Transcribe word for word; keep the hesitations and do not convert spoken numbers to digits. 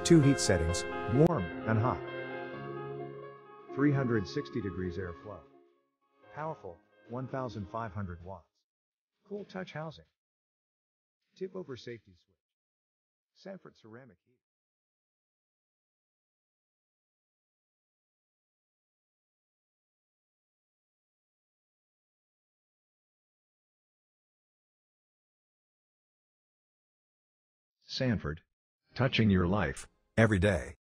Two heat settings, warm and hot. three hundred sixty degrees airflow. Powerful, one thousand five hundred watts. Cool touch housing. Tip over safety switch. Sanford ceramic heat. Sanford. Touching your life, every day.